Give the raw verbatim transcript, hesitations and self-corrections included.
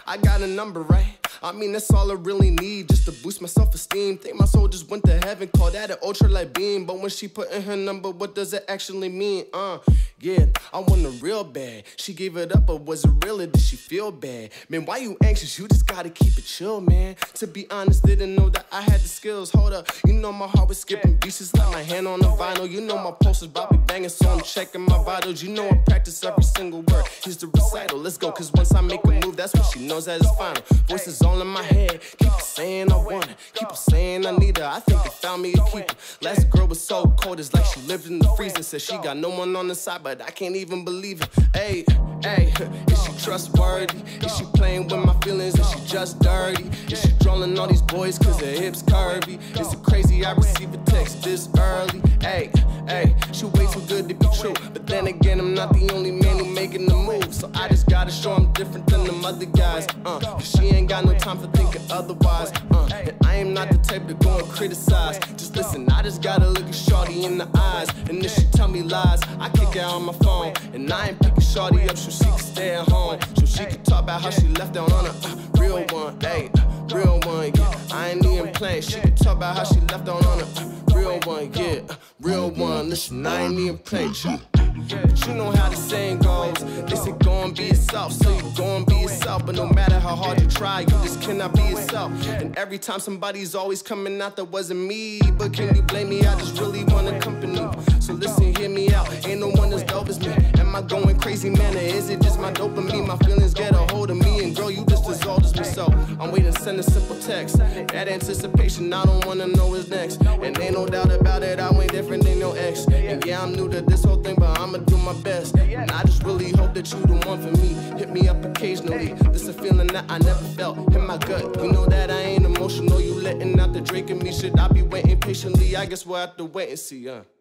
I got a number, right? I mean, that's all I really need, just to boost my self-esteem. Think my soul just went to heaven, call that an ultralight beam. But when she put in her number, what does it actually mean? Uh, yeah, I want her real bad. She gave it up, but was it real or did she feel bad? Man, why you anxious? You just gotta keep it chill, man. To be honest, didn't know that I had the skills. Hold up, you know my heart was skipping beats, just like my hand on the vinyl. You know my posters about me banging, so I'm checking my vitals. You know I practice every single word. Here's the recital, let's go, cause once I make a move, that's when she knows that it's final. Voices all in my head, keep saying I want her, keep saying I need her. I think they found me a keeper. Last girl was so cold, it's like she lived in the freezer. Said she got no one on the side, but I can't even believe it. Hey, hey, is she trustworthy? Is she playing with my feelings? Is she just dirty? Is she trolling all these boys cause her hips curvy? Is it crazy I receive a text this early? Hey, hey, she way too good to be true. But then again, I'm not the only man who making the move. So I just gotta show I'm different than them other guys. Uh, cause she ain't got no time for thinking otherwise. Uh, and I am not the type to go and criticize. Just listen, I just gotta look at shorty in the eyes. And if she tell me lies, I kick her on my phone. And I ain't picking shorty up so she can stay at home. So she can talk about how she left out on a uh, real one, ayy, uh, real one, yeah. I ain't even playing. She can talk about how she left out on a uh, real one, yeah, uh, real one. Listen, I ain't even playing. But you know how the saying goes. They say go and be yourself, so you go and be yourself. But no matter how hard you try, you just cannot be yourself. And every time somebody's always coming out that wasn't me. But can you blame me? I just really want a company. So listen, hear me out. Ain't no one as dope as me. Am I going crazy, man, or is it just my dopamine? My feelings get a hold of me, and girl, you just as old as me. So I'm waiting to send a simple text. That anticipation, I don't wanna know what's next. And ain't no doubt about it, I ain't different than your ex. And yeah, I'm new to this whole thing, but I'ma do my best. And I just really hope that you the one for me. Hit me up occasionally. This a feeling that I never felt in my gut. You know that I ain't emotional. You letting out the Drake in me. Should I be waiting patiently? I guess we'll have to wait and see, huh?